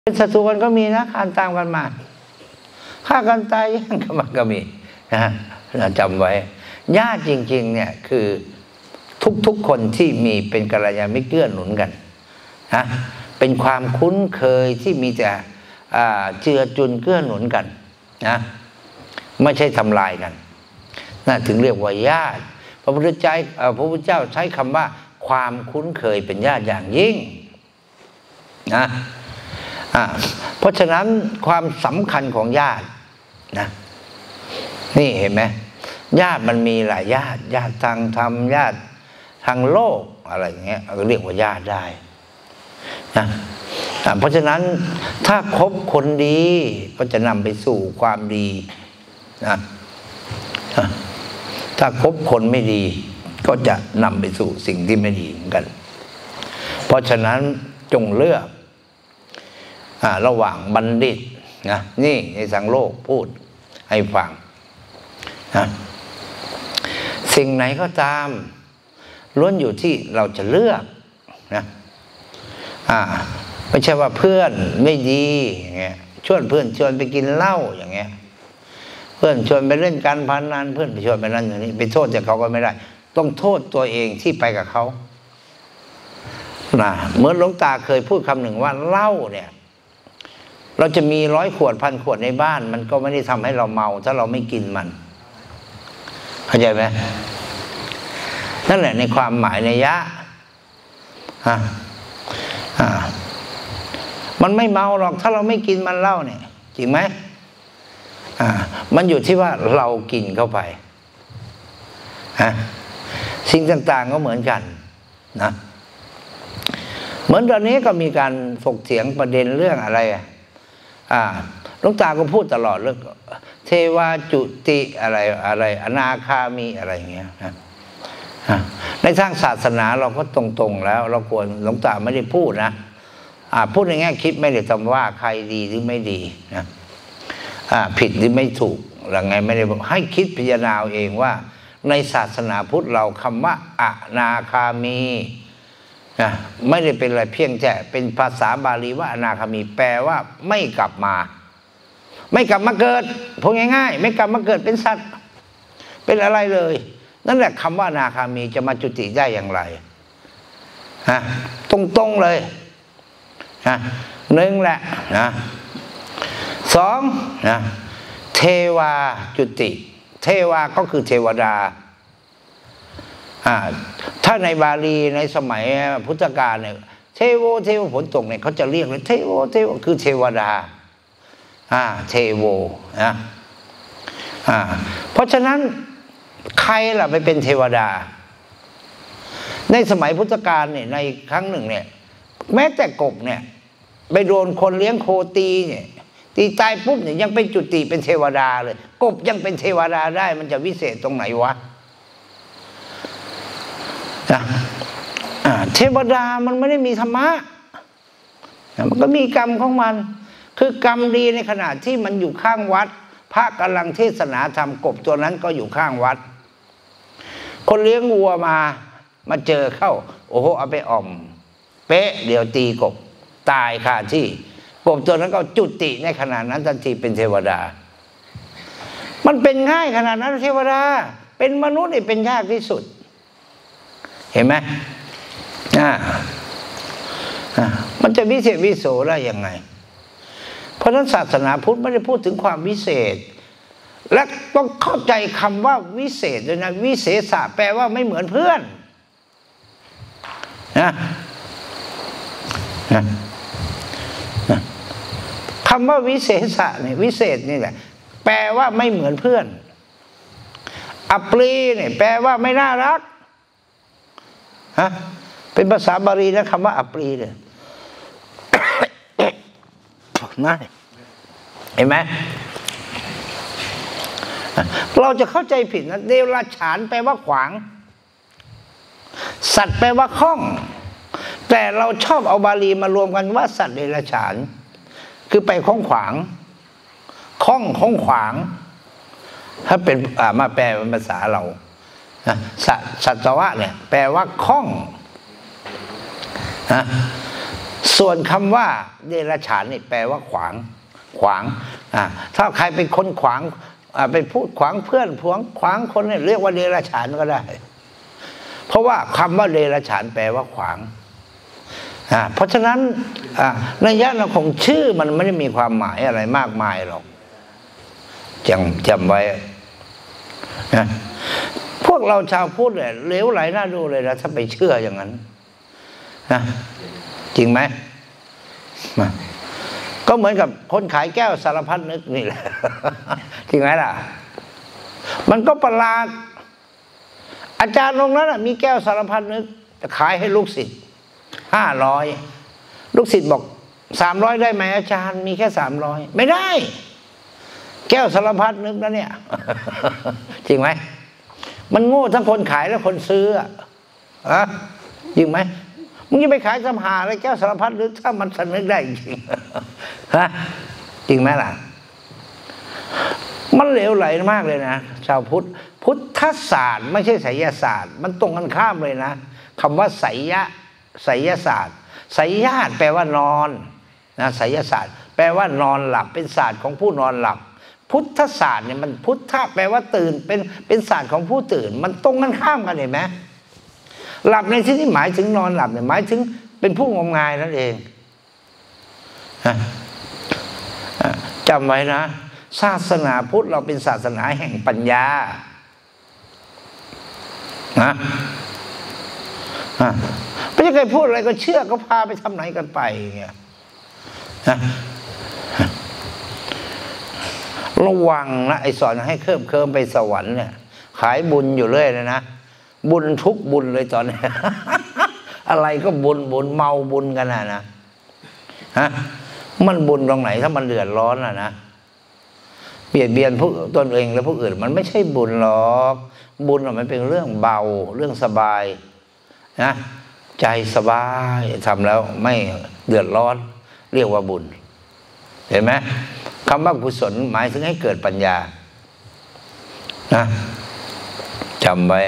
เป็นศัตรูกันก็มีนะการตามกันมาฆ่ากันตายแย่งกันมาก็มีนะจำไว้ญาติจริงๆเนี่ยคือทุกคนที่มีเป็นกัลยาณมิตรเกื้อหนุนกันนะเป็นความคุ้นเคยที่มีแต่เจือจุนเกื้อหนุนกันนะไม่ใช่ทำลายกันนะถึงเรียกว่าญาติพระพุทธเจ้าใช้คำว่าความคุ้นเคยเป็นญาติอย่างยิ่งนะเพราะฉะนั้นความสำคัญของญาตินะนี่เห็นไหมญาติมันมีหลายญาติญาติทางธรรมญาติทางโลกอะไรอย่างเงี้ยเราเรียกว่าญาติได้นะเพราะฉะนั้นถ้าคบคนดีก็จะนำไปสู่ความดีนะถ้าคบคนไม่ดีก็จะนำไปสู่สิ่งที่ไม่ดีเหมือนกันเพราะฉะนั้นจงเลือกระหว่างบัณฑิตนะนี่ในทางโลกพูดให้ฟังนะสิ่งไหนก็ตามล้วนอยู่ที่เราจะเลือกนะไม่ใช่ว่าเพื่อนไม่ดีอย่างเงี้ยชวนไปกินเหล้าอย่างเงี้ยเพื่อนชวนไปเล่นการพนันเพื่อนไปชวนไปนั่นอย่างนี้ไปโทษจากเขาก็ไม่ได้ต้องโทษตัวเองที่ไปกับเขานะเหมือนหลวงตาเคยพูดคำหนึ่งว่าเหล้าเนี่ยเราจะมี100 ขวด1,000 ขวดในบ้านมันก็ไม่ได้ทำให้เราเมาถ้าเราไม่กินมันเข้าใจไหมนั่นแหละในความหมายนัยยะมันไม่เมาหรอกถ้าเราไม่กินมันเหล้าเนี่ยจริงไหมมันอยู่ที่ว่าเรากินเข้าไปสิ่งต่างๆก็เหมือนกันนะเหมือนตอนนี้ก็มีการถกเถียงประเด็นเรื่องอะไรหลวงตาก็พูดตลอดเรื่องเทวาจุติอะไรอนาคามีอะไรอย่างเงี้ยนะในทางศาสนาเราก็ตรงๆแล้วเราควรหลวงตาไม่ได้พูดนะพูดในแง่คิดไม่ได้ทำว่าใครดีหรือไม่ดีนะผิดหรือไม่ถูกหรือไงไม่ได้บอกให้คิดพิจารณาเองว่าในศาสนาพุทธเราคำว่าอนาคามีไม่ได้เป็นอะไรเพียงแต่เป็นภาษาบาลีว่าอนาคามีแปลว่าไม่กลับมาเกิดพูดง่ายๆไม่กลับมาเกิดเป็นสัตว์เป็นอะไรเลยนั่นแหละคำว่าอนาคามีจะมาจุติได้อย่างไรตรงๆเลยหนึ่งแหละนะสองนะเทวาจุติเทวาก็คือเทวดาถ้าในบาลีในสมัยพุทธกาลเนี่ยเทโวฝนตกเนี่ยเขาจะเรียกเลยเทโวคือเทวดาเทโวนะเพราะฉะนั้นใครล่ะไปเป็นเทวดาในสมัยพุทธกาลเนี่ยในครั้งหนึ่งเนี่ยแม้แต่กบเนี่ยไปโดนคนเลี้ยงโคตีเนี่ยตีตายปุ๊บเนี่ยยังเป็นจุติเป็นเทวดาเลยกบยังเป็นเทวดาได้มันจะวิเศษตรงไหนวะเทวดามันไม่ได้มีธรรมะมันก็มีกรรมของมันคือกรรมดีในขณะที่มันอยู่ข้างวัดพระกำลังเทศนาธรรมกบตัวนั้นก็อยู่ข้างวัดคนเลี้ยงวัวมาเจอเข้าโอ้โหเอาไปอ่อมเป๊ะเดี๋ยวตีกบตายคาที่กบตัวนั้นก็จุติในขณะนั้นทันทีเป็นเทวดามันเป็นง่ายขนาดนั้นเทวดาเป็นมนุษย์นี่เป็นยากที่สุดเห็นไหมมันจะวิเศษวิโสได้ยังไงเพราะฉะนั้นศาสนาพุทธไม่ได้พูดถึงความวิเศษและต้องเข้าใจคำว่าวิเศษด้วยนะวิเศษะแปลว่าไม่เหมือนเพื่อนคำว่าวิเศษะเนี่ยวิเศษนี่แหละแปลว่าไม่เหมือนเพื่อนอัปรีเนี่ยแปลว่าไม่น่ารักเป็นภาษาบาลีนะคำว่าอัปรีเนี่ยน่าเห็นไหมเราจะเข้าใจผิดนะเดรัจฉานแปลว่าขวางสัตว์แปลว่าข้องแต่เราชอบเอาบาลีมารวมกันว่าสัตว์เดรัจฉานคือไปข้องขวางข้องขวางถ้าเป็นมาแปลเป็นภาษาเราสัตวะเนี่ยแปลว่าข้องส่วนคำว่าเดรัจฉานนี่แปลว่าขวางถ้าใครเป็นคนขวางไปพูดขวางเพื่อนขวางคนเนี่ยเรียกว่าเดรัจฉานก็ได้เพราะว่าคำว่าเดรัจฉานแปลว่าขวางเพราะฉะนั้นนัยยะของชื่อมันไม่ได้มีความหมายอะไรมากมายหรอกจำไว้นะพวกเราชาวพุทธเนี่ยเหลวไหลน่าดูเลยนะถ้าไปเชื่ออย่างนั้นนะจริงไหมก็เหมือนกับคนขายแก้วสารพัดนึกนี่แหละจริงไหมล่ะมันก็ประหลาดอาจารย์องค์นั้นมีแก้วสารพัดนึกจะขายให้ลูกศิษย์500ลูกศิษย์บอก300ได้ไหมอาจารย์มีแค่300ไม่ได้แก้วสารพัดนึกนะเนี่ยจริงไหมมันโง่ทั้งคนขายและคนซื้อจริงไหมมึงจะไปขายสำหาอะไรแก้วสารพัดนึกถ้ามันสนึกได้จริงจริงไหมล่ะมันเหลวไหลมากเลยนะชาวพุทธศาสตร์ไม่ใช่ไสยศาสตร์มันตรงกันข้ามเลยนะคำว่าไสยศาสตร์ไสยาตแปลว่านอนนะไสยศาสตร์แปลว่านอนหลับเป็นศาสตร์ของผู้นอนหลับพุทธศาสตร์เนี่ยมันพุทธะแปลว่าตื่นเป็นศาสตร์ของผู้ตื่นมันตรงกันข้ามกันเห็นไหมหลับในที่นี้หมายถึงนอนหลับเนี่ยหมายถึงเป็นผู้งมงายนั่นเองจำไว้นะศาสนาพุทธเราเป็นศาสนาแห่งปัญญาไม่ใช่ใครพูดอะไรก็เชื่อก็พาไปทำไหนกันไปอย่างเงี้ยระวังนะไอ้สอนให้เคลิ้มไปสวรรค์เนี่ยขายบุญอยู่เรื่อยเลยนะบุญทุกบุญเลยตอนนี้ อะไรก็บุญเมาบุญกันนะมันบุญตรงไหนถ้ามันเดือดร้อนนะเบียดเบียนผู้ตนเองและผู้อื่นมันไม่ใช่บุญหรอกบุญมันเป็นเรื่องเบาเรื่องสบายนะใจสบายทำแล้วไม่เดือดร้อนเรียกว่าบุญเห็นไหมคำว่ากุศลหมายถึงให้เกิดปัญญานะจำไว้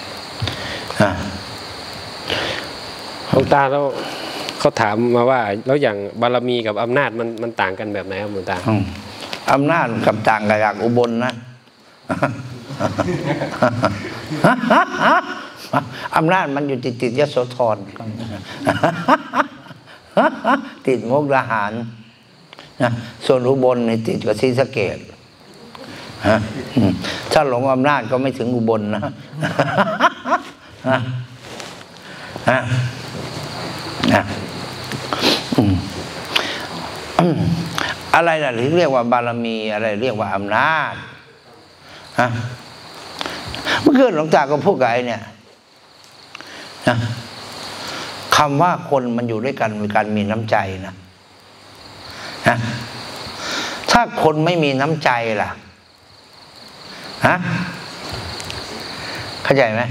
หลวงตาแล้วเขาถามมาว่าแล้วอย่างบารมีกับอำนาจมันต่างกันแบบไหนครับหลวงตาอำนาจกับต่างกันจากอุบลนะอำนาจมันอยู่ติดยโสธรติดมุกดาหารส่วนอุบลในติดกับศรีสะเกษถ้าหลงอำนาจก็ไม่ถึงอุบลนะอะไรล่ะที่เรียกว่าบารมีอะไรเรียกว่าอำนาจเมื่อคืนหลวงตาก็พูดกับไอ้เนี่ยคำว่าคนมันอยู่ด้วยกันมีการมีน้ำใจนะถ้าคนไม่มีน้ำใจล่ะเข้าใจไหม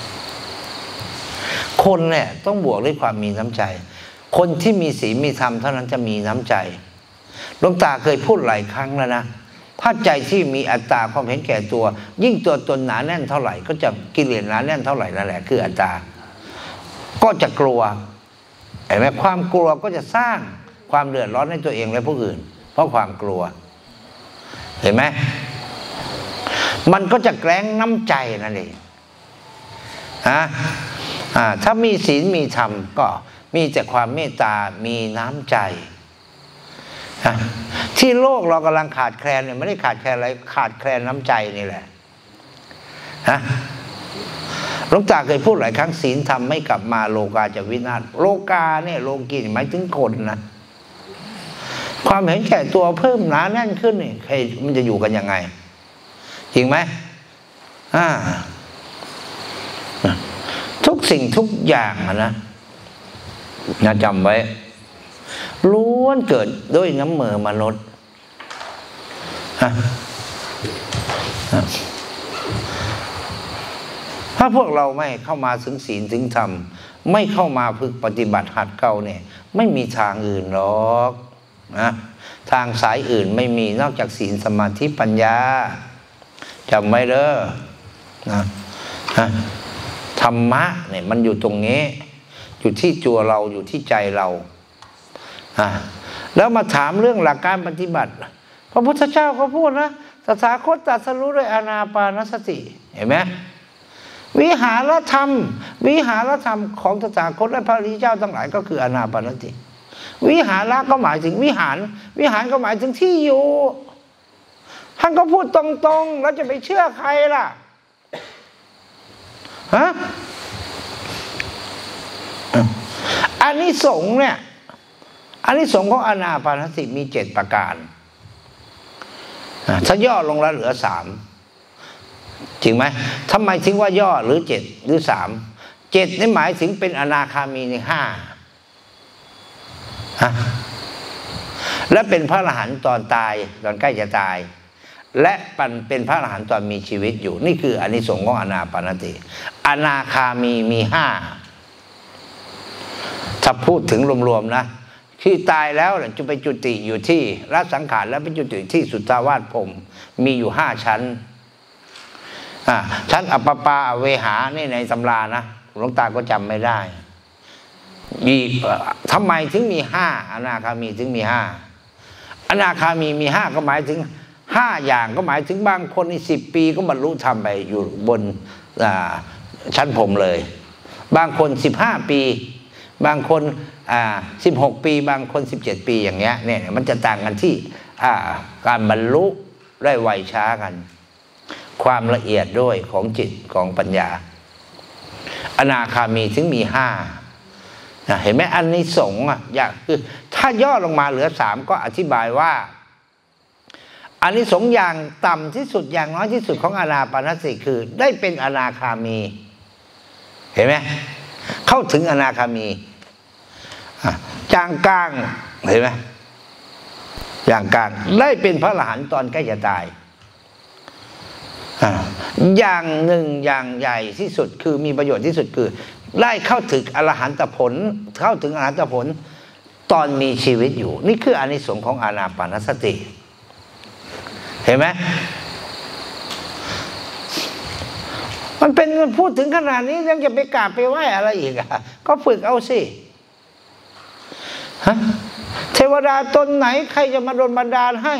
คนเนี่ยต้องบวกด้วยความมีน้ำใจคนที่มีศีลมีธรรมเท่านั้นจะมีน้ำใจหลวงตาเคยพูดหลายครั้งแล้วนะถ้าใจที่มีอัตตาความเห็นแก่ตัวยิ่งตัวตนหนาแน่นเท่าไหร่ก็จะกิเลสหนาแน่นเท่าไหร่นั่นแหละคืออัตตาก็จะกลัวเห็นไหมความกลัวก็จะสร้างความเดือดร้อนให้ตัวเองและผู้อื่นเพราะความกลัวเห็นไหมมันก็จะแกล้งน้ำใจนั่นเองถ้ามีศีลมีธรรมก็มีแต่ความเมตตามีน้ำใจที่โลกเรากำลังขาดแคลนเนี่ยไม่ได้ขาดแคลนอะไรขาดแคลนน้ำใจนี่แหละหลวงตาเคยพูดหลายครั้งศีลธรรมไม่กลับมาโลกาจะวินาศโลกาเนี่ยโลกีหมายถึงคนนะความเห็นแก่ตัวเพิ่มหนาแน่นขึ้นนี่ใครมันจะอยู่กันยังไงจริงไหมทุกสิ่งทุกอย่างนะจำไว้ล้วนเกิดด้วยน้ำมือมนุษย์ถ้าพวกเราไม่เข้ามาถึงศีลถึงธรรมไม่เข้ามาฝึกปฏิบัติหัดเก่าเนี่ยไม่มีทางอื่นหรอกนะทางสายอื่นไม่มีนอกจากศีลสมาธิปัญญาจำไว้เด้อนะธรรมะเนี่ยมันอยู่ตรงนี้อยู่ที่ตัวเราอยู่ที่ใจเราแล้วมาถามเรื่องหลักการปฏิบัติพระพุทธเจ้าก็พูดนะตถาคตตรัสรู้ด้วยอานาปานสติเห็นไหมวิหารธรรมของตถาคตและพระอริยเจ้าทั้งหลายก็คืออานาปานสติวิหารก็หมายถึงวิหารก็หมายถึงที่อยู่ท่านก็พูดตรงๆแล้วจะไปเชื่อใครล่ะฮะอานิสงส์เนี่ยอานิสงส์ของอานาปานสติมี7ประการถ้าย่อลงแล้วเหลือ3จริงไหมทำไมถึงว่าย่อหรือ7หรือ3นี่หมายถึงเป็นอนาคามีใน5และเป็นพระอรหันต์ตอนตายตอนใกล้จะตายและเป็นพระอรหันต์ตอนมีชีวิตอยู่นี่คืออานิสงส์ของอานาปานสติอนาคามี5ถ้าพูดถึงรวมๆนะที่ตายแล้วจะไปจุติอยู่ที่ละสังขารแล้วไปจุติที่สุทธาวาสพรหมมีอยู่5ชั้นชั้นอัปปปาเวหานี่ในตำรานะหลวงตาก็จำไม่ได้ทำไมถึงมี5อนาคามีถึงมี5อนาคามี5ก็หมายถึง5อย่างก็หมายถึงบางคนใน10 ปีก็บรรลุธรรมไปอยู่บนชั้นพรหมเลยบางคน15 ปีบางคน16 ปีบางคน17 ปีอย่างเงี้ยเนี่ยมันจะต่างกันที่การบรรลุได้ไวช้ากันความละเอียดด้วยของจิตของปัญญาอนาคามีถึงมี5เห็นไหมอันนี้สงฆ์อย่างคือถ้าย่อลงมาเหลือ3ก็อธิบายว่าอันนี้สงฆ์อย่างต่ำที่สุดอย่างน้อยที่สุดของอานาปานสติคือได้เป็นอนาคามีเห็นไหมเข้าถึงอนาคามีจางกลางเห็นไหมอย่างกลางได้เป็นพระอรหันต์ตอนใกล้จะตายอย่างหนึ่งอย่างใหญ่ที่สุดคือมีประโยชน์ที่สุดคือได้เข้าถึงอรหันตผลเข้าถึงอรหันตผลตอนมีชีวิตอยู่นี่คืออานิสงส์ของอานาปานสติเห็นไหมมันเป็นพูดถึงขนาดนี้ยังจะไปกราบไปไหว้อะไรอีกก็ฝึกเอาสิเทวดาตนไหนใครจะมาโดนบันดาลให้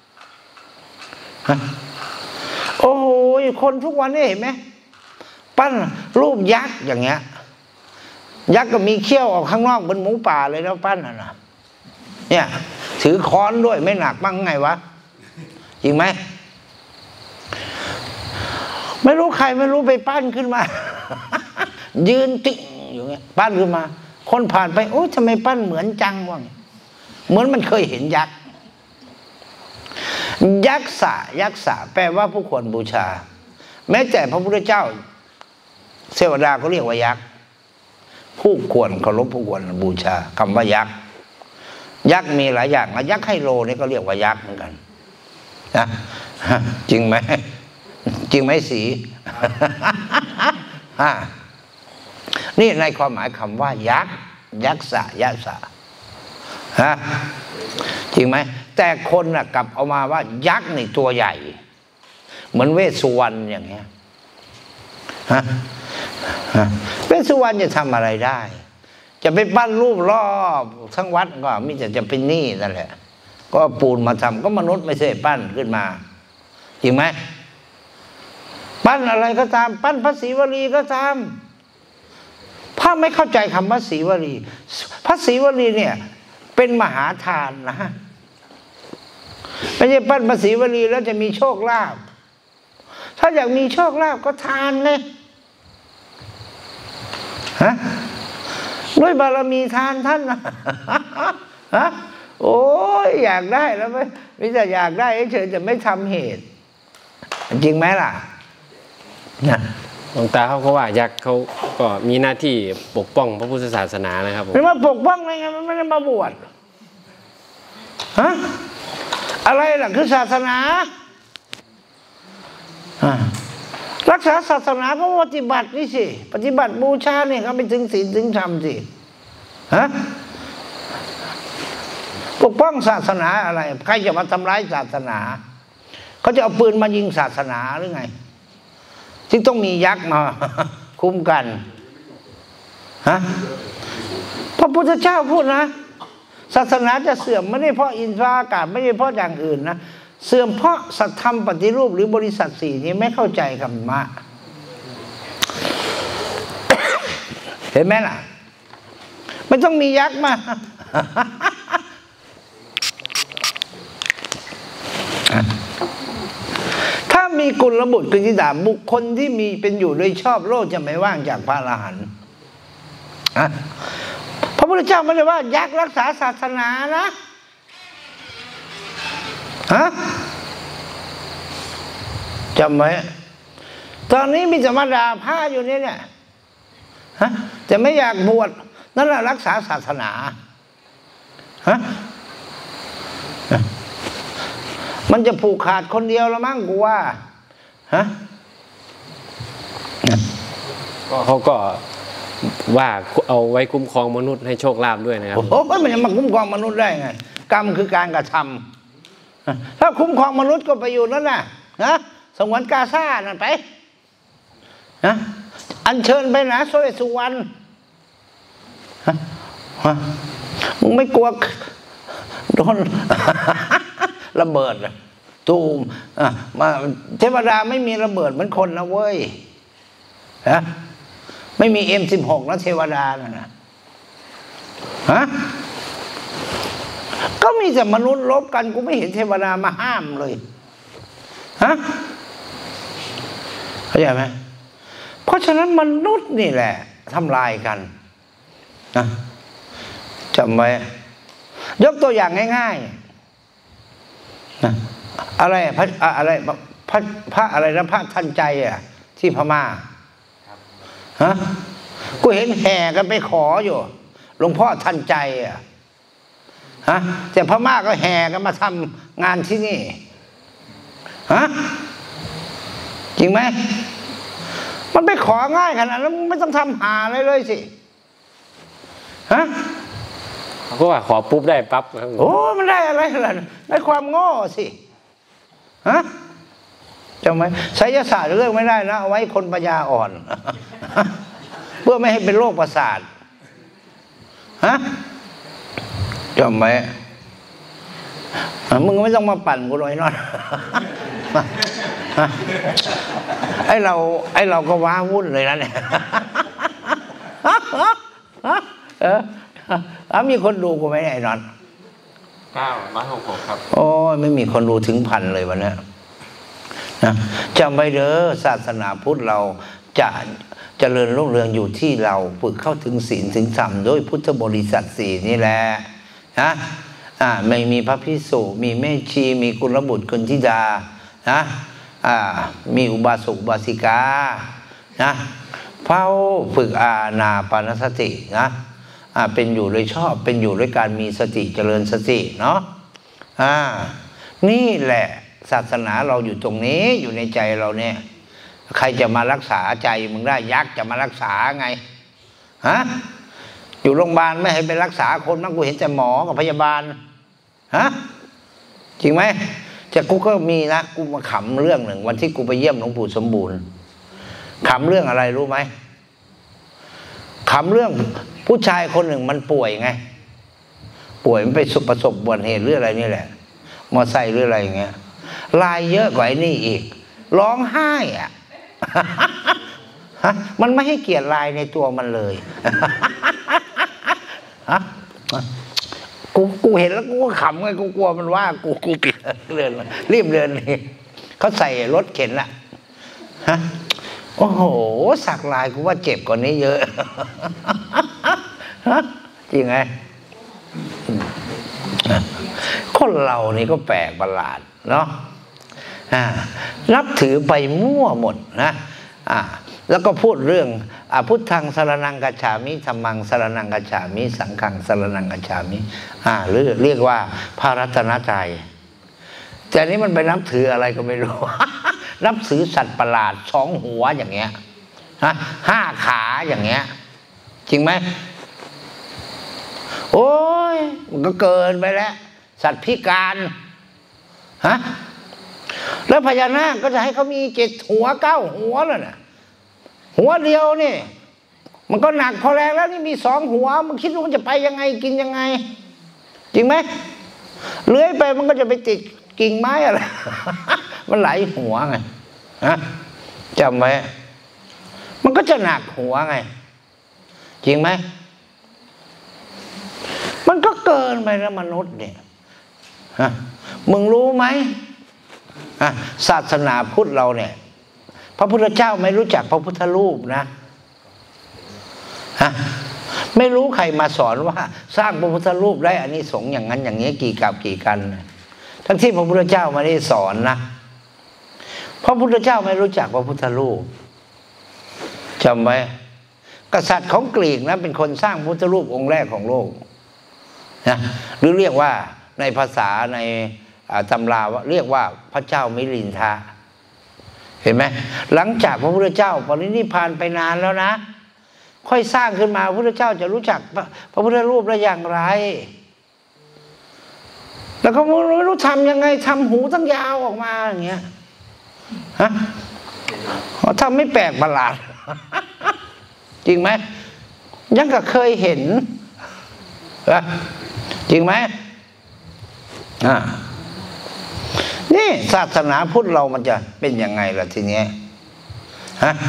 โอ้โหคนทุกวันนี้เห็นไหมปั้นรูปยักษ์อย่างเงี้ยยักษ์ก็มีเขี้ยวออกข้างนอกบนหมูป่าเลยนะปั้นน่ะเนี่ยถือค้อนด้วยไม่หนักบ้างไงวะจริงไหมไม่รู้ใครไม่รู้ไปปั้นขึ้นมายืนติ่งอยู่เงี้ยปั้นขึ้นมาคนผ่านไปโอ้ยทำไมปั้นเหมือนจังวะเหมือนมันเคยเห็นยักษ์ยักษ์แปลว่าผู้ควรบูชาแม้แต่พระพุทธเจ้าเทวดาเขาเรียกว่ายักษ์ผู้ควรเคารพผู้ควรบูชาคำว่ายักษ์มีหลายอย่างยักษ์ไฮโลนี่ก็เรียกว่ายักษ์เหมือนกันนะจริงไหมสีนี่ในความหมายคำว่ายักษ์จริงไหมแต่คนน่ะกลับเอามาว่ายักษ์นี่ตัวใหญ่เหมือนเวสสุวรรณอย่างเงี้ยเวสสุวรรณจะทำอะไรได้จะไปปั้นรูปรอบทั้งวัดก็มิจะเป็นหนี้นั่นแหละก็ปูนมาทำก็มนุษย์ไม่ใช่ปั้นขึ้นมาจริงไหมปั้นอะไรก็ตามปั้นพระศรีวลีก็ตามถ้าไม่เข้าใจคำว่าศรีวลีพระศรีวลีเนี่ยเป็นมหาทานนะไม่ใช่ปั้นพระศรีวลีแล้วจะมีโชคลาภถ้าอยากมีโชคลาภก็ทานไงด้วยบารมีทานท่านนะโอ้ยอยากได้แล้วไม่จะอยากได้เฉยจะไม่ทำเหตุจริงไหมล่ะหลวงตาเขาก็ว่ายักษ์เขาก็มีหน้าที่ปกป้องพระพุทธศาสนานะครับผมไม่มาปกป้องไงมันไม่ได้มาบวชอะไรล่ะคือศาสนารักษาศาสนาก็ปฏิบัตินี่สิปฏิบัติบูชาเนี่ยเขาไปถึงศีลถึงธรรมสิปกป้องศาสนาอะไรใครจะมาทำร้ายศาสนาเขาจะเอาปืนมายิงศาสนาหรือไงจึงต้องมียักษ์มาคุ้มกันพระพุทธเจ้าพูดนะศาสนาจะเสื่อมไม่ได้เพราะอินทรีย์อากาศไม่ได้เพราะอย่างอื่นนะเสื่อมเพราะสัตธรรมปฏิรูปหรือบริษัทสี่นี้ไม่เข้าใจธรรมะ เห็นไหมล่ะไม่ต้องมียักษ์มา ถ้ามีกุลบุตรกุลธิดาบุคคลที่มีเป็นอยู่โดยชอบโลกจะไม่ว่างจากพระอรหันต์พระพุทธเจ้าไม่ได้ว่ายักษ์รักษาศาสนานะจำไว้ตอนนี้มีสมดาผ้าอยู่เนี่ยจะไม่อยากบวชนั่นแหละรักษาศาสนามันจะผูกขาดคนเดียวละมั้งกูว่าเขาก็ว่าเอาไว้คุ้มครองมนุษย์ให้โชคลาภด้วยนะครับโอ้โหมันจะมาคุ้มครองมนุษย์ได้ไงกรรมคือการกระทำถ้าคุ้มครองมนุษย์ก็ไปอยู่นั่นน่ะสงวนกาซ่านั่นไปอัญเชิญไปนะโซยสุวรรณมึงไม่กลัวโดนระเบิดตูมมาเทวดาไม่มีระเบิดเหมือนคนนะเว้ยไม่มี M16 นะเทวดานะก็มีแต่มนุษย์ลบกันกูไม่เห็นเทวดามาห้ามเลยเข้าใจไหมเพราะฉะนั้นมนุษย์นี่แหละทำลายกันนะจำไว้ยกตัวอย่างง่ายๆนะอะไรพระอะไรพระอะไรนะพระทันใจที่พม่ากูเห็นแห่กันไปขออยู่หลวงพ่อทันใจแต่พม่าก็แห่กันมาทำงานที่นี่จริงไหมมันไปของ่ายขนาดนั้นไม่ต้องทำหาอะไรเลยสิเขาก็ว่าขอปุ๊บได้ปั๊บโอ้มันได้อะไรล่ะได้ความโง่สิจำไหมไสยศาสตร์เรื่องไม่ได้นะเอาไว้คนปัญญาอ่อนเพื่อไม่ให้เป็นโรคประสาทจำไหมมึงไม่ต้องมาปั่นกูหน่อยนอนไอเราก็ว้าวุ่นเลยนะเนี่ยมีคนดูกูไหมไอ้นอน 966ครับโอ้ยไม่มีคนดูถึง1,000เลยวันนี้นะจำไว้เด้อศาสนาพุทธเราจะเจริญรุ่งเรืองอยู่ที่เราฝึกเข้าถึงศีลถึงธรรมโดยพุทธบริษัท4นี่แหละนะไม่มีพระภิกษุมีแม่ชีมีกุลบุตรกุลธิดานะมีอุบาสกอุบาสิกานะเฝ้าฝึกอานาปานสตินะเป็นอยู่โดยชอบเป็นอยู่ด้วยการมีสติเจริญสติเนาะนี่แหละศาสนาเราอยู่ตรงนี้อยู่ในใจเราเนี่ยใครจะมารักษาใจมึงได้ยักษ์จะมารักษาไงอยู่โรงพยาบาลไม่ให้ไปรักษาคนมั้งกูเห็นแต่หมอกับพยาบาลจริงไหมแต่กูก็มีนะกูมาขำเรื่องหนึ่งวันที่กูไปเยี่ยมหลวงปู่สมบูรณ์ขำเรื่องอะไรรู้ไหมขำเรื่องผู้ชายคนหนึ่งมันป่วยไงป่วยมันไปประสบอุบัติเหตุหรืออะไรนี่แหละมอไซค์หรืออะไรอย่างเงี้ยลายเยอะกว่าไอ้นี่อีกร้องไห้มันไม่ให้เกียรติลายในตัวมันเลยกูเห็นแล้วกูก็ขำไงกูกลัวมันว่ากูเปลี่ยนเดินรีบเดินเลยเขาใส่รถเข็นละโอ้โหสักลายกูว่าเจ็บกว่านี้เยอะจริงไงคนเรานี่ก็แปลกประหลาดเนาะนับถือไปมั่วหมดนะแล้วก็พูดเรื่องพุทธังสรณังกัจฉามิธัมมังสรณังกัจฉามิสังฆังสรณังกัจฉามิหรือเรียกว่าพระรัตนตรัยแต่นี้มันไปนับถืออะไรก็ไม่รู้ นับถือสัตว์ประหลาด2 หัวอย่างเงี้ย5 ขาอย่างเงี้ยจริงไหมโอ้ยมันก็เกินไปแล้วสัตว์พิการแล้วพญานาคก็จะให้เขามี7 หัว9 หัวเลยนะหัวเดียวนี่มันก็หนักพอแรงแล้วนี่มี2 หัวมึงคิดว่ามันจะไปยังไงกินยังไงจริงไหมเลื้อยไปมันก็จะไปติดกิ่งไม้อะไร มันไหลหัวไงฮะจำไว้มันก็จะหนักหัวไงจริงไหมมันก็เกินไปแล้วมนุษย์เนี่ยฮะมึงรู้ไหมศาสนาพุทธเราเนี่ยพระพุทธเจ้าไม่รู้จักพระพุทธรูปนะฮะไม่รู้ใครมาสอนว่าสร้างพระพุทธรูปได้อานิสงส์อย่างนั้นอย่างนี้กี่กับกี่กันทั้งที่พระพุทธเจ้าไม่ได้สอนนะพระพุทธเจ้าไม่รู้จักพระพุทธรูปจำไว้กษัตริย์ของกรีกนะเป็นคนสร้างพุทธรูปองค์แรกของโลกนะหรือเรียกว่าในภาษาในตำราเรียกว่าพระเจ้ามิลินทะเห็นไหมหลังจากพระพุทธเจ้าปรินิพพานไปนานแล้วนะค่อยสร้างขึ้นมาพระพุทธเจ้าจะรู้จักพระพุทธรูปได้อย่างไรแล้วก็ไม่รู้ทำยังไงทำหูตั้งยาวออกมาอย่างเงี้ยฮะทำไม่แปลกประหลาด จริงไหมยังก็เคยเห็นจริงไหมนี่ศาสนาพุทธเรามันจะเป็นยังไงล่ะทีนี้ฮะ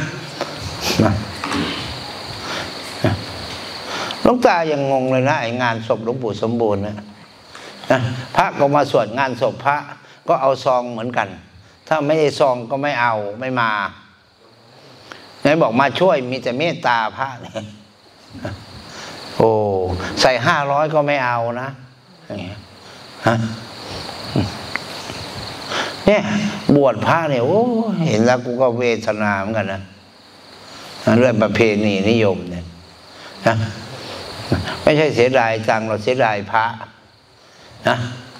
หลวงตายังงงเลยนะไอ้งานศพหลวงปู่สมบูรณ์นะพระก็มาสวดงานศพพระก็เอาซองเหมือนกันถ้าไม่ได้ซองก็ไม่เอาไม่มาไหนบอกมาช่วยมีแต่เมตตาพระเนี่ยโอ้ใส่500ก็ไม่เอานะเนี่ยบวชพระเนี่ยโอ้เห็นแล้วกูก็เวทนาเหมือนกันนะเรื่องประเพณีนิยมเนี่ยนะไม่ใช่เสียดายจังเราเสียดายพระนะ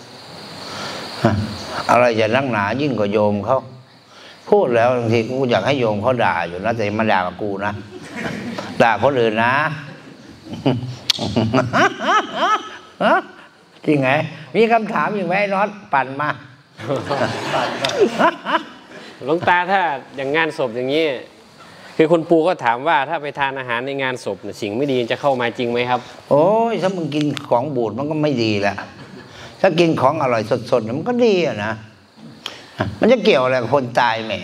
อะไรจะนักหนายิ่งกว่าโยมเขาพูดแล้วบางทีกูอยากให้โยมเขาด่าอยู่นะแต่มาด่ากับกูนะด่าคนอื่นนะจริงไงมีคำถามอย่างไรน็อตปั่นมาหลวงตาถ้าอย่างงานศพอย่างนี้คือคุณปู่ก็ถามว่าถ้าไปทานอาหารในงานศพสิ่งไม่ดีจะเข้ามาจริงไหมครับโอ้ยถ้ามึงกินของบูดมันก็ไม่ดีแหละถ้ากินของอร่อยสดๆมันก็ดีอะนะมันจะเกี่ยวอะไรกับคนตายแหม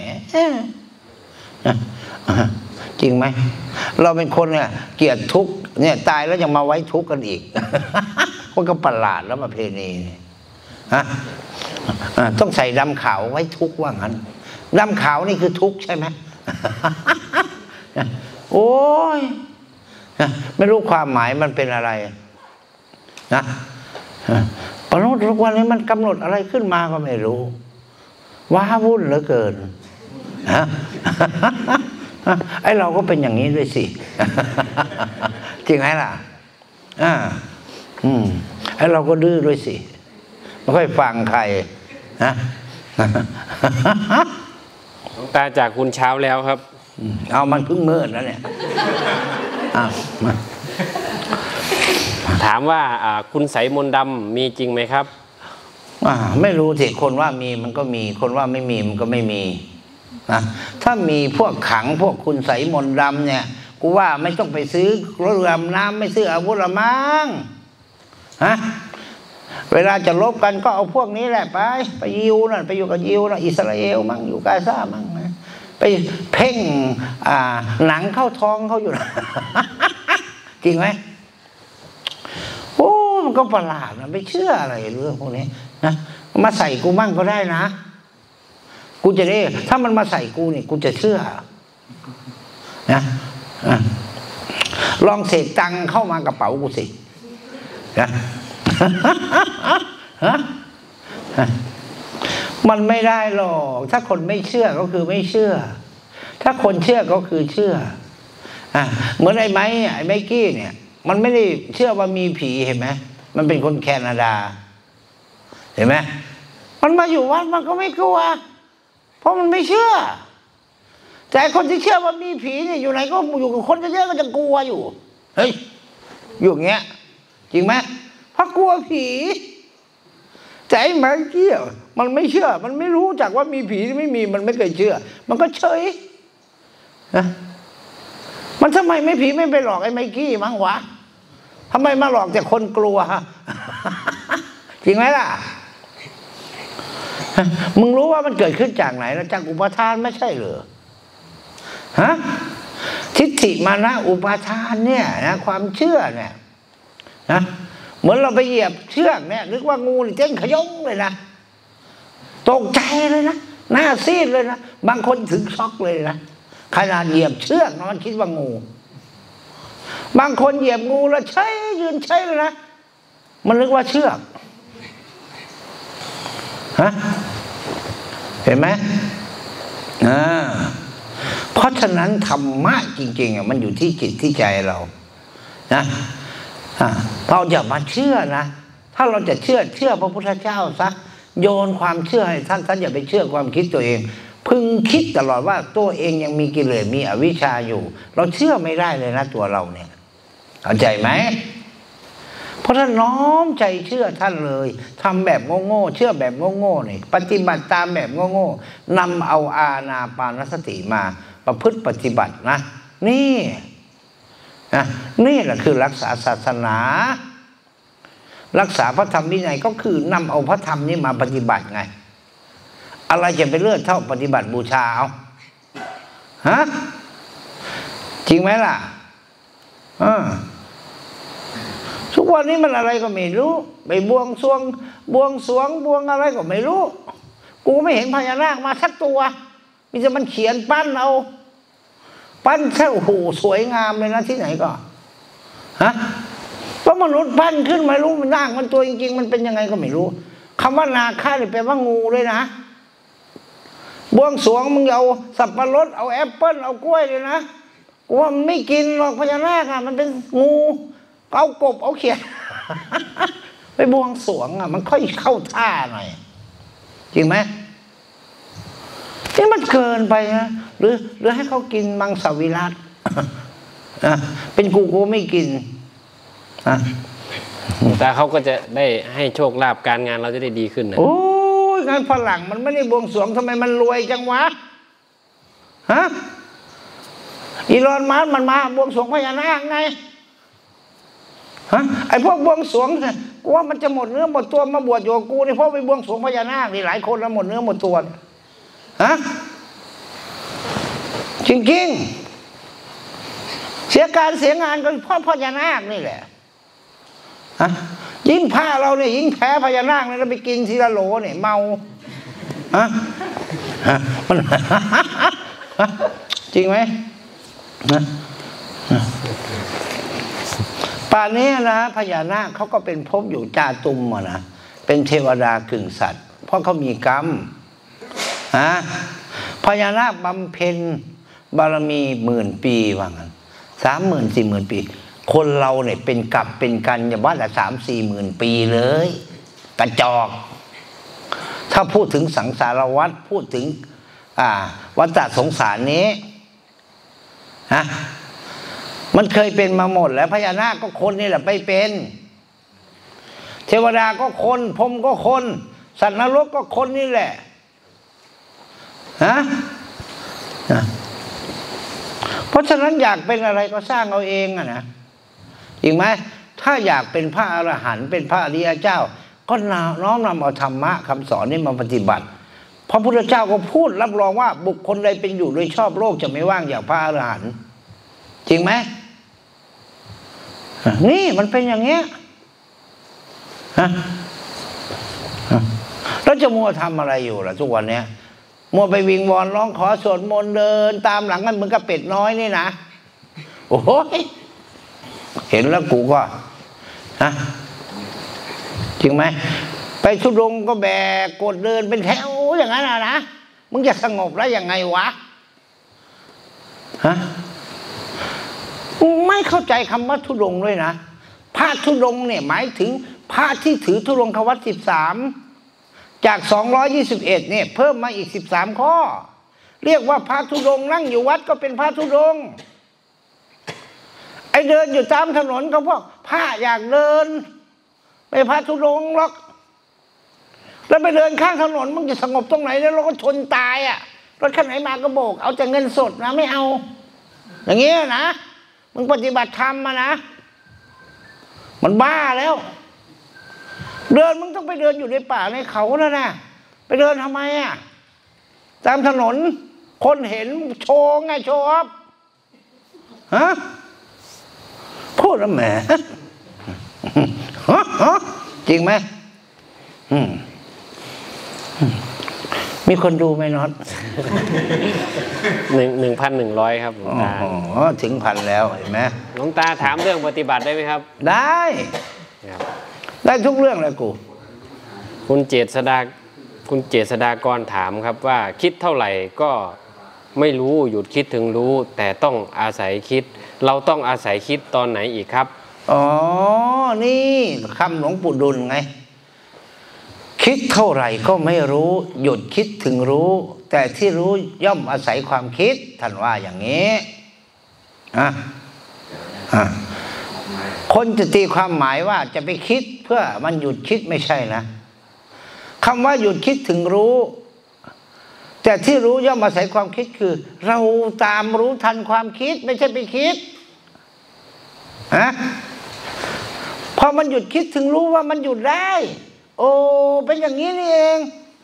จริงไหมเราเป็นคนเนี่ยเกลียดทุกข์เนี่ยตายแล้วยังมาไว้ทุกข์กันอีกมันก็ประหลาดแล้วมาเพณีฮะต้องใส่ดำขาวไว้ทุกข์ว่างั้นดำขาวนี่คือทุกข์ใช่ไหมโอ้ยไม่รู้ความหมายมันเป็นอะไรนะมนุษย์ทุกวันนี้มันกำหนดอะไรขึ้นมาก็ไม่รู้ว้าวุ่นเหลือเกินไอ้เราก็เป็นอย่างนี้ด้วยสิจริงไหมล่ะไอ้เราก็ดื้อด้วยสิไม่ค่อยฟังใครนะหลวงตาจากคุณเช้าแล้วครับเอามันเพิ่งมืดแล้วเนี่ยถามว่าคุณไสมนต์ดำมีจริงไหมครับไม่รู้สิคนว่ามีมันก็มีคนว่าไม่มีมันก็ไม่มีนะถ้ามีพวกขังพวกคุณไสมนต์ดำเนี่ยกูว่าไม่ต้องไปซื้อรถเรือน้ำไม่ซื้ออาวุธละมั้งฮะเวลาจะลบกันก็เอาพวกนี้แหละไปยิวนั่นไปอยู่กับยิวนะอิสราเอลมั่งอยู่กาซามั่งนะไปเพ่งหนังเข้าท้องเขาอยู่นะ จริงไหมโอ้มันก็ประหลาดนะไม่เชื่ออะไรเรื่องพวกนี้นะมาใส่กูมั่งก็ได้นะกูจะได้ถ้ามันมาใส่กูนี่กูจะเชื่อนะลองเสกตังเข้ามากระเป๋ากูสินะมันไม่ได้หรอกถ้าคนไม่เชื่อก็คือไม่เชื่อถ้าคนเชื่อก็คือเชื่อเหมือนไอ้ไม้กี้เนี่ยมันไม่ได้เชื่อว่ามีผีเห็นไหมมันเป็นคนแคนาดาเห็นไหมมันมาอยู่วัดมันก็ไม่กลัวเพราะมันไม่เชื่อแต่คนที่เชื่อว่ามีผีเนี่ยอยู่ไหนก็อยู่กับคนเยอะๆก็จะกลัวอยู่เฮ้ยอยู่อย่างเงี้ยจริงไหมเพราะกลัวผีแต่ไอ้ไม้กี้มันไม่เชื่อมันไม่รู้จักว่ามีผีหรือไม่มีมันไม่เคยเชื่อมันก็เฉยนะมันทำไมไม่ผีไม่ไปหลอกไอ้ไมกี้มั้งวะทำไมมาหลอกแต่คนกลัวจริงไหมล่ะมึงรู้ว่ามันเกิดขึ้นจากไหนแล้วจากอุปทานไม่ใช่เหรอฮะทิฏฐิมานะอุปทานเนี่ยนะความเชื่อเนี่ยนะเหมือนเราไปเหยียบเชือกเนี่ยนึกว่างูนี่เจ๊งขยงเลยนะตกใจเลยนะหน้าซีดเลยนะบางคนถึงช็อกเลยนะขนาดเหยียบเชือกมันคิดว่างูบางคนเหยียบงูแล้วใช่ยืนใช่เลยนะมันนึกว่าเชือกฮะเห็นไหมเพราะฉะนั้นธรรมะจริงๆมันอยู่ที่จิตที่ใจเรานะเราอย่ามาเชื่อนะถ้าเราจะเชื่อพระพุทธเจ้าซะโยนความเชื่อให้ท่านอย่าไปเชื่อความคิดตัวเองพึงคิดตลอดว่าตัวเองยังมีกิเลสมีอวิชชาอยู่เราเชื่อไม่ได้เลยนะตัวเราเนี่ยเข้าใจไหมเพราะท่านน้อมใจเชื่อท่านเลยทำแบบโง่ๆเชื่อแบบโง่ๆนี่ปฏิบัติตามแบบโง่ๆนำเอาอานาปานสติมาประพฤติปฏิบัตินะนี่แหละคือรักษาศาสนารักษาพระธรรมวินัยก็คือนำเอาพระธรรมนี้มาปฏิบัติไงอะไรจะไปเลือกเท่าปฏิบัติบูชาเอาฮะจริงไหมล่ะทุกวันนี้มันอะไรก็ไม่รู้ไปบวงสรวงบวงอะไรก็ไม่รู้กูไม่เห็นพญานาคมาสักตัวมีแต่มันเขียนปั้นเอาปั้นแค่โอ้โหสวยงามเลยนะที่ไหนก็ฮะว่ามนุษย์ปั้นขึ้นไม่รู้มันนาคมันตัวจริงๆมันเป็นยังไงก็ไม่รู้คำว่านาคาเนี่ยแปลว่างูเลยนะบวงสรวงมึงเอาสับปะรดเอาแอปเปิ้ลเอากล้วยเลยนะกูว่ามันไม่กินหรอกพญานาคมันเป็นงูเอากบเอาเขียดไปบวงสรวงมันค่อยเข้าท่าหน่อยจริงไหมนี่มันเกินไปนะหรือให้เขากินมังสวิรัติเป็นกูไม่กินแต่เขาก็จะได้ให้โชคลาภการงานเราจะได้ดีขึ้นนะโอ้ยงานฝรั่งมันไม่ได้บวงสรวงทำไมมันรวยจังวะฮะอีลอนมัสก์มันมาบวงสรวงพญานาคไงฮะไอ้พวกบวงสรวงกูว่ามันจะหมดเนื้อหมดตัวมาบวชอยู่กับกูนี่เพราะไปบวงสรวงพญานาคนี่หลายคนแล้วหมดเนื้อหมดตัวฮะจริงๆเสียการเสียงานก็เพราะพญานาคนี่แหละยิ่งผ้าเราเนี่ยยิ่งแพ้พญานาคเนี่ยเราไปกินทีละโหลเนี่ยเมามันจริงไหมป่านนี้นะพญานาคเขาก็เป็นภพอยู่จาตุมนะเป็นเทวดากึ่งสัตว์เพราะเขามีกรรมพญานาคบำเพ็ญบารมี10,000 ปีว่างั้น30,000 40,000 ปีคนเราเนี่ยเป็นกลับเป็นกันอย่าว่าแต่3-4 หมื่นปีเลยกระจอกถ้าพูดถึงสังสารวัฏพูดถึงวัฏสงสารนี้มันเคยเป็นมาหมดแล้วพญานาคก็คนนี่แหละไปเป็นเทวดาก็คนพรหมก็คนสัตว์นรกก็คนนี่แหละเพราะฉะนั้นอยากเป็นอะไรก็สร้างเอาเองนะจริงไหมถ้าอยากเป็นพระอรหันต์เป็นพระอริยเจ้าก็น้อมนำเอาธรรมะคำสอนนี้มาปฏิบัติพระพุทธเจ้าก็พูดรับรองว่าบุคคลใดเป็นอยู่โดยชอบโลกจะไม่ว่างอย่างพระอรหันต์จริงไหมนี่มันเป็นอย่างเงี้ยแล้วจะมัวทำอะไรอยู่ล่ะทุกวันเนี้ยมัวไปวิงวอนร้องขอสวดมนต์เดินตามหลังกันเหมือนกับเป็ดน้อยนี่นะโอ้ยเห็นแล้วกูก็จริงไหมไปทุดงก็แบกกดเดินเป็นแถวอย่างนั้นนะมึงจะสงบแล้วยังไงวะไม่เข้าใจคำว่าทุดงด้วยนะพระทุดงเนี่ยหมายถึงพระที่ถือทุดงควัต13จาก221เนี่ยเพิ่มมาอีก13ข้อเรียกว่าพระธุดงค์นั่งอยู่วัดก็เป็นพระธุดงค์ไอเดินอยู่ตามถนนก็พวกพระอยากเดินไปพระธุดงค์หรอกแล้วไปเดินข้างถนนมึงจะสงบตรงไหนแล้วเราก็ชนตายรถคันไหนมาก็โบกเอาแต่เงินสดนะไม่เอาอย่างเงี้ยนะมึงปฏิบัติธรรมมานะมันบ้าแล้วเดินมึงต้องไปเดินอยู่ในป่าในเขาแล้วนะไปเดินทำไมอ่ะตามถนนคนเห็นโชว์ไงโชว์อัพฮะพูดแล้วแหมจริงไหมมีคนดูไหมน็อต 1,100ครับหลวงตาถึงพันแล้วเห็นไหมหลวงตาถามเรื่องปฏิบัติได้ไหมครับได้ได้ทุกเรื่องเลยกูคุณเจษฎากรถามครับว่าคิดเท่าไหร่ก็ไม่รู้หยุดคิดถึงรู้แต่ต้องอาศัยคิดเราต้องอาศัยคิดตอนไหนอีกครับอ๋อนี่คำหลวงปู่ดุลไงคิดเท่าไหร่ก็ไม่รู้หยุดคิดถึงรู้แต่ที่รู้ย่อมอาศัยความคิดท่านว่าอย่างนี้คนจะตีความหมายว่าจะไปคิดเพื่อมันหยุดคิดไม่ใช่นะคำว่าหยุดคิดถึงรู้แต่ที่รู้ย่อมอาศัยความคิดคือเราตามรู้ทันความคิดไม่ใช่ไปคิดพอมันหยุดคิดถึงรู้ว่ามันหยุดได้โอ้เป็นอย่างนี้นี่เอง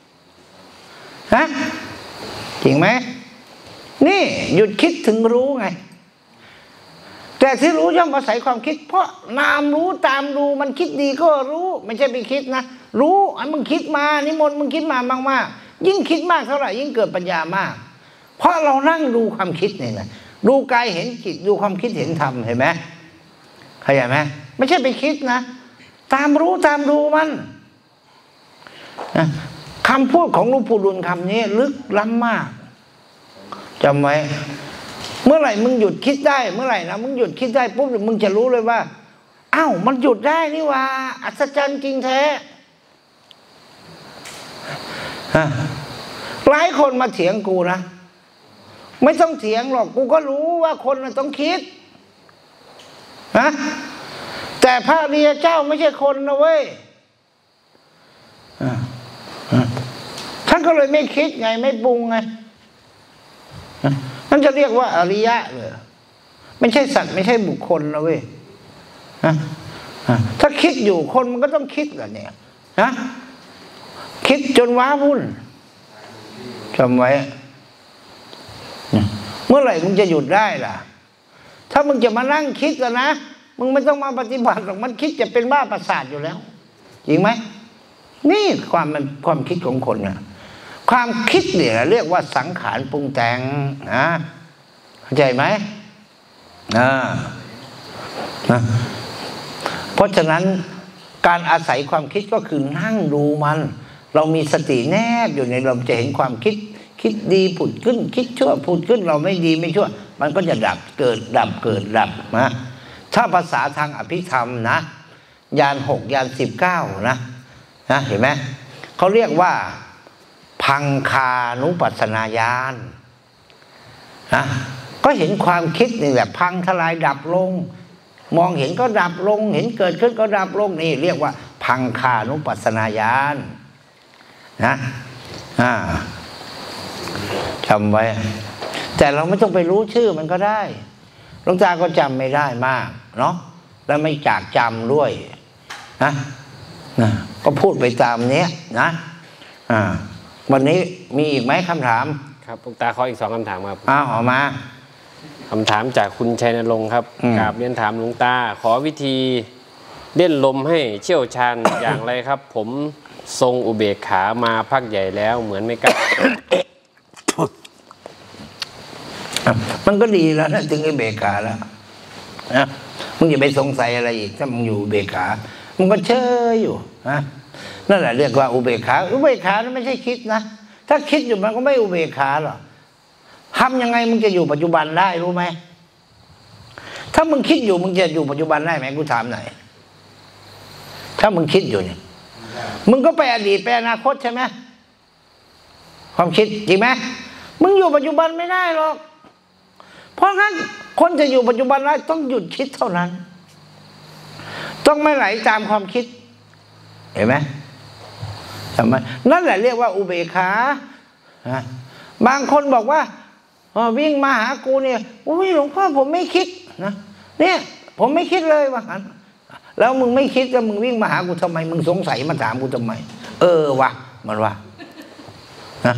จริงไหมนี่หยุดคิดถึงรู้ไงแต่ที่รู้ย่อมอาศัยความคิดเพราะนามรู้ตามรู้มันคิดดีก็รู้ไม่ใช่ไปคิดนะรู้อันมึงคิดมานิมนต์มึงคิดมามากๆยิ่งคิดมากเท่าไหร่ยิ่งเกิดปัญญามากเพราะเรานั่งดูความคิดนี่นะดูกายเห็นจิตดูความคิดเห็นธรรมเห็นไหมเข้าใจไหมไม่ใช่ไปคิดนะตามรู้ตามดูมันคำพูดของหลวงปู่ดุลคำนี้ลึกล้ำมากจำไว้เมื่อไหร่มึงหยุดคิดได้เมื่อไหร่นะมึงหยุดคิดได้ปุ๊บมึงจะรู้เลยว่าอ้าวมันหยุดได้นี่ว่าอัศจรรย์จริงแท้หลายคนมาเถียงกูนะไม่ต้องเถียงหรอกกูก็รู้ว่าคนมันต้องคิดแต่พระอริยเจ้าไม่ใช่คนนะเว้ยท่านก็เลยไม่คิดไงไม่ปรุงไงนั่นจะเรียกว่าอริยะเลยไม่ใช่สัตว์ไม่ใช่บุคคลนะเว้ยถ้าคิดอยู่คนมันก็ต้องคิดกันเนี่ยคิดจนว้าวุ่นจำไว้เมื่อไหร่มึงจะหยุดได้ล่ะถ้ามึงจะมานั่งคิดกันนะมึงไม่ต้องมาปฏิบัติหรอกมันคิดจะเป็นบ้าประสาทอยู่แล้วจริงไหมนี่ความคิดของคนนะความคิดเนี่ยเรียกว่าสังขารปรุงแต่งเข้าใจไหมเพราะฉะนั้นการอาศัยความคิดก็คือนั่งดูมันเรามีสติแนบอยู่ในเราจะเห็นความคิดดีผุดขึ้นคิดชั่วผุดขึ้นเราไม่ดีไม่ชั่วมันก็จะดับเกิดดับเกิดดับนะถ้าภาษาทางอภิธรรมนะญาณ6ญาณ19นะเห็นไหมเขาเรียกว่าพังคานุปัสสนาญาณก็เห็นความคิดนี่แหละพังทลายดับลงมองเห็นก็ดับลงเห็นเกิดขึ้นก็ดับลงนี่เรียกว่าพังคานุปัสสนาญาณจำไว้แต่เราไม่ต้องไปรู้ชื่อมันก็ได้หลวงตาก็จำไม่ได้มากเนาะแล้วไม่จากจำด้วยก็พูดไปตามนี้นะวันนี้มีอีกไหมคำถามครับหลวงตาขออีก2คำถามครับออกมาคำถามจากคุณชัยนรงค์ครับกราบเรียนถามหลวงตาขอวิธีเล่นลมให้เชี่ยวชาญ อย่างไรครับผมทรงอุเบกขามาพักใหญ่แล้วเหมือนไม่กล้ามันก็ดีแล้วนะถึงอุเบกขาแล้วนะมึงอย่าไปสงสัยอะไรอีกถ้ามึงอยู่อุเบกขามึงก็เชยอยู่นั่นแหละเรียกว่าอุเบกขาอุเบกขานั้นไม่ใช่คิดนะถ้าคิดอยู่มันก็ไม่อุเบกขาหรอกทำยังไงมึงจะอยู่ปัจจุบันได้รู้ไหมถ้ามึงคิดอยู่มึงจะอยู่ปัจจุบันได้ไหมกูถามหน่อยถ้ามึงคิดอยู่เนี่ยมึงก็ไปอดีตไปอนาคตใช่ไหมความคิดจริงไหมมึงอยู่ปัจจุบันไม่ได้หรอกเพราะงั้นคนจะอยู่ปัจจุบันได้ต้องหยุดคิดเท่านั้นต้องไม่ไหลตามความคิดเห็นไหมทำไมนั่นแหละเรียกว่าอุเบกขาบางคนบอกว่าวิ่งมาหากูเนี่ยอุ้ยหลวงพ่อผมไม่คิดนะเนี่ยผมไม่คิดเลยว่างั้นแล้วมึงไม่คิดแล้วมึงวิ่งมาหากูทำไมมึงสงสัยมาถามกูทำไมวะมันว่านะ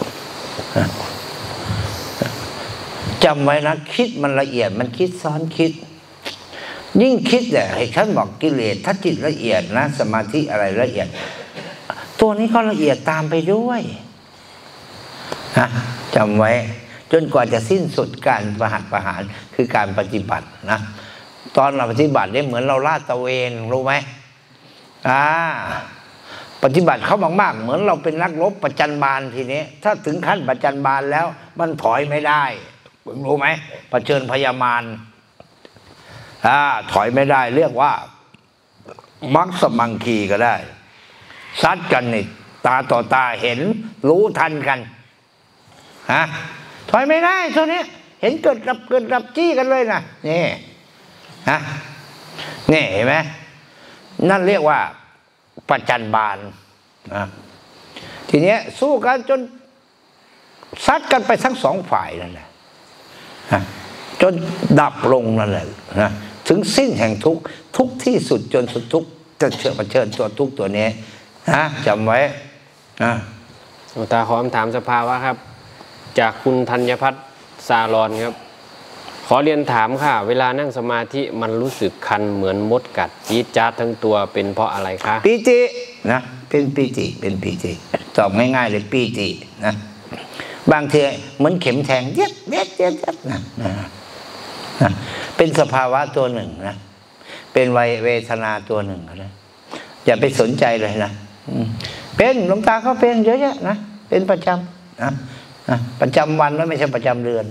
จำไว้นะคิดมันละเอียดมันคิดซ้อนคิดยิ่งคิดเนี่ยให้ฉันบอกกิเลสถ้าจิตละเอียดนะสมาธิอะไรละเอียดตัวนี้ก็ละเอียดตามไปด้วยนะจำไว้จนกว่าจะสิ้นสุดการประหารคือการปฏิบัตินะตอนเราปฏิบัติเนี่ยเหมือนเราลาดตระเวนรู้ไหมปฏิบัติเขามากๆเหมือนเราเป็นนักรบประจันบานทีนี้ถ้าถึงขั้นประจันบานแล้วมันถอยไม่ได้มึงรู้ไหมเผชิญพยามารถอยไม่ได้เรียกว่ามักสมังคีก็ได้ซัดกันนี่ตาต่อตาเห็นรู้ทันกันถอยไม่ได้ตัวนี้เห็นเกิดรับจี้กันเลยนะนี่นี่เห็นไหมนั่นเรียกว่าประจันบานทีนี้สู้กันจนซัดกันไปทั้งสองฝ่ายนั่นแหละจนดับลงนั่นแหละนะถึงสิ้นแห่งทุกที่สุดจนสุดทุกจะเผชิญตัวทุกตัวนี้จำไว้หลวงตาขอคำถามสภาวะครับจากคุณธัญพัฒน์ซาลอนครับขอเรียนถามค่ะเวลานั่งสมาธิมันรู้สึกคันเหมือนมดกัดจี๊ดจ๊าดทั้งตัวเป็นเพราะอะไรคะปีตินะเป็นปีติตอบง่ายๆเลยปีตินะบางทีเหมือนเข็มแทงเย็ดนะเป็นสภาวะตัวหนึ่งนะเป็นเวทนาตัวหนึ่งนะอย่าไปสนใจเลยนะเป็นหลวงตาเขาเป็นเยอะแยะนะเป็นประจำนะประจำวันแล้วไม่ใช่ประจำเดือน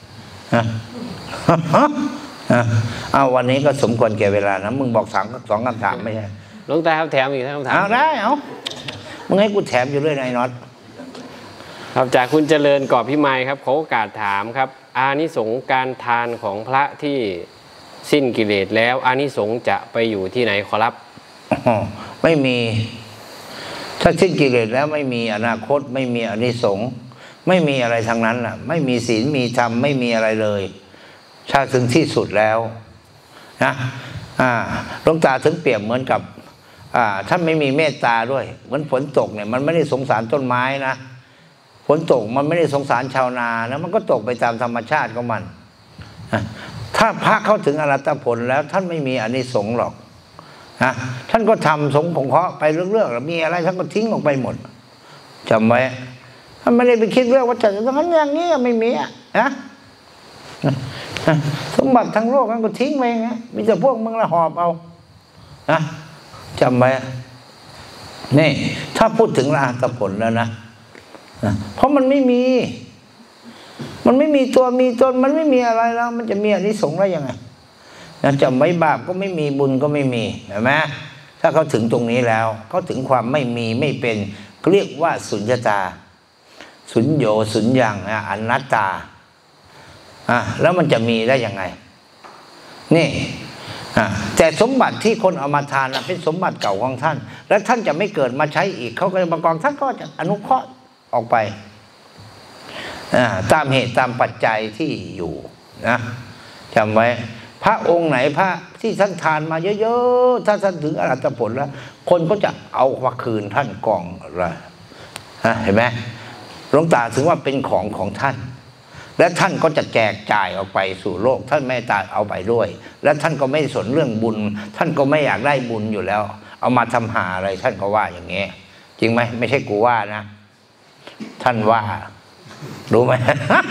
เอาวันนี้ก็สมควรแก่เวลานะมึงบอกสองคำถามไม่ใช่หลวงตาครับแถมอีกคำถามเอาได้มึงให้กูแถมอยู่เรื่อยนายน็อตครับจากคุณเจริญกอบพิมายครับขอโอกาสถามครับอานิสงส์การทานของพระที่สิ้นกิเลสแล้วอานิสงส์จะไปอยู่ที่ไหนขอรับไม่มีถ้าสิ้นกิเลสแล้วไม่มีอนาคตไม่มีอานิสงส์ไม่มีอะไรทางนั้นน่ะไม่มีศีลมีธรรมไม่มีอะไรเลยถ้าถึงที่สุดแล้วนะหลวงตาถึงเปรียบเหมือนกับท่านไม่มีเมตตาด้วยเหมือนฝนตกเนี่ยมันไม่ได้สงสารต้นไม้นะฝนตกมันไม่ได้สงสารชาวนานะมันก็ตกไปตามธรรมชาติของมันถ้าพระเข้าถึงอรหัตผลแล้วท่านไม่มีอานิสงส์หรอกท่านก็ทำสงฆ์ของเขาไปเรื่องๆมีอะไรท่านก็ทิ้งออกไปหมดจำไว้ท่านไม่ได้ไปคิดเรื่องว่าจะต้องอย่างนี้ไม่มีสมบัติทั้งโลกนั้นก็ทิ้งไปไงมีแต่พวกมึงละหอบเอาจำไว้นี่ถ้าพูดถึงอรหัตผลแล้วนะเพราะมันไม่มีตัวมีตนมันไม่มีอะไรแล้วมันจะมีอานิสงส์ได้ยังไงจำไว้บาปก็ไม่มีบุญก็ไม่มีเห็นไหมถ้าเขาถึงตรงนี้แล้วเขาถึงความไม่มีไม่เป็นเรียกว่าสุญญตาสุญโญสุญญังอนัตตาแล้วมันจะมีได้ยังไงนี่แต่สมบัติที่คนเอามาทานเป็นสมบัติเก่าของท่านและท่านจะไม่เกิดมาใช้อีกเขาก็จะประกอบท่านก็จะอนุเคราะห์ออกไปตามเหตุตามปัจจัยที่อยู่นะจำไว้พระองค์ไหนพระที่ท่านทานมาเยอะๆถ้าท่านถึงอรหัตผลแล้วคนก็จะเอามาคืนท่านกองอะไรเห็นไหมหลวงตาถึงว่าเป็นของท่านและท่านก็จะแจกจ่ายออกไปสู่โลกท่านไม่ตายเอาไปด้วยและท่านก็ไม่สนเรื่องบุญท่านก็ไม่อยากได้บุญอยู่แล้วเอามาทำหาอะไรท่านก็ว่าอย่างนี้จริงไหมไม่ใช่กูว่านะท่านว่ารู้ไหม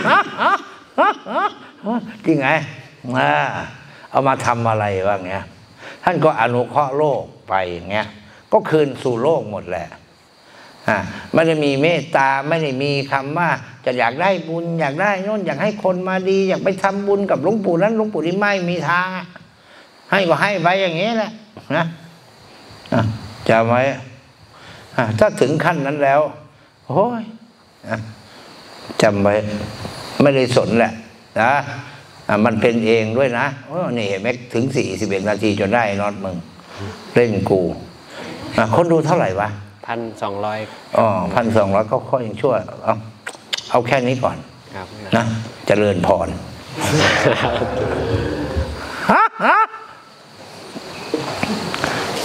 จริงไงเอามาทำอะไรว่าเงี้ยท่านก็อนุเคราะห์โลกไปอย่างเงี้ยก็คืนสู่โลกหมดแหละไม่ได้มีเมตตาไม่ได้มีคำว่าจะอยากได้บุญอยากได้โน่นอยากให้คนมาดีอยากไปทำบุญกับหลวงปู่นั้นหลวงปู่ที่ไม่มีทางให้ก็ให้ไปอย่างนี้แหละนะจำไว้ถ้าถึงขั้นนั้นแล้วโอ้ยจำไว้ไม่ได้สนแหละนะมันเป็นเองด้วยนะนี่เห็นไหมถึง41 นาทีจนได้น็อตมึงเล่นกูคนดูเท่าไหร่วะ 1,200 1,200ก็ค่อยยังชั่วเอาแค่นี้ก่อนนะเจริญพร